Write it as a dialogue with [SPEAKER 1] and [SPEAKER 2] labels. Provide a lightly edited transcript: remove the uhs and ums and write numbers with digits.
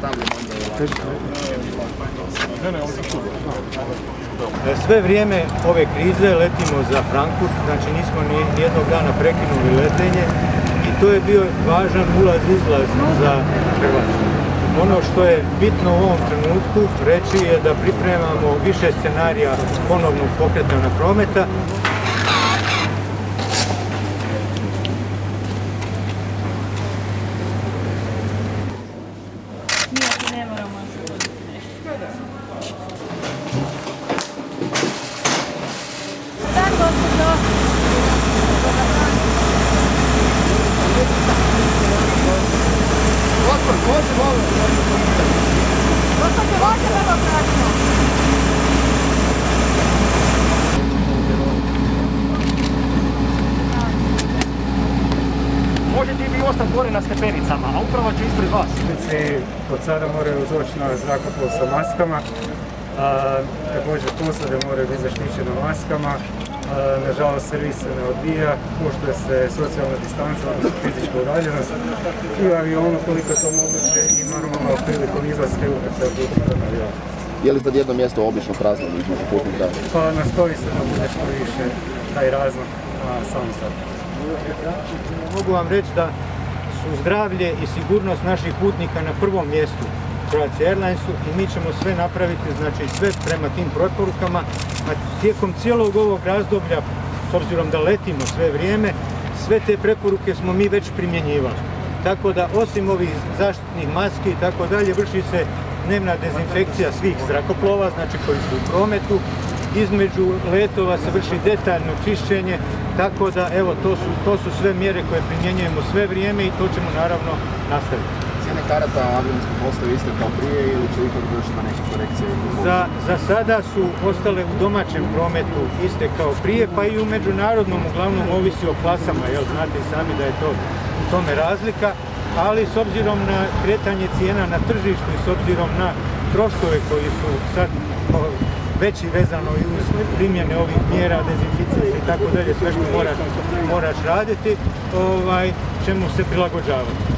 [SPEAKER 1] Sve vrijeme ove krize letimo za Frankfurt, znači nismo ni jednog dana prekinuli letenje i to je bio važan ulaz-izlaz za Hrvatsku. Ono što je bitno u ovom trenutku reći je da pripremamo više scenarija ponovnog pokretanja prometa.
[SPEAKER 2] Možete i vi ostati gore na stepenicama, a upravo će ispred vas.
[SPEAKER 3] Od sada moraju doći na zrakoplov sa maskama, također posade moraju biti zaštićene maskama. Nažalost, servis se ne odvija, poštuje se socijalna distanca, odnosno fizička udaljenost i u avionu koliko je to moguće i normalno prilikom izlaska i ukrcaja putnika na avion.
[SPEAKER 4] Je li tad jedno mjesto obično prazno između putnika?
[SPEAKER 3] Pa nastoji se da bude što više taj razmak na samom startu.
[SPEAKER 1] Mogu vam reći da su zdravlje i sigurnost naših putnika na prvom mjestu Croatia Airlinesu i mi ćemo sve napraviti, znači sve prema tim preporukama, a tijekom cijelog ovog razdoblja, s obzirom da letimo sve vrijeme, sve te preporuke smo mi već primjenjivali. Tako da osim ovih zaštitnih maski i tako dalje, vrši se dnevna dezinfekcija svih zrakoplova, znači koji su u prometu. Između letova se vrši detaljno čišćenje, tako da evo to su sve mjere koje primjenjujemo sve vrijeme i to ćemo naravno nastaviti.
[SPEAKER 4] Cijene karata avionskog postaju iste kao prije ili će ipak doći na neke korekcije?
[SPEAKER 1] Za sada su ostale u domaćem prometu iste kao prije, pa i u međunarodnom uglavnom ovisi o klasama, jel znate i sami da je to u tome razlika, ali s obzirom na kretanje cijena na tržištu i s obzirom na troškove koji su sad veći vezano i uz primjene ovih mjera, dezinficije i tako dalje, sve što moraš raditi, ćemo se prilagođavati.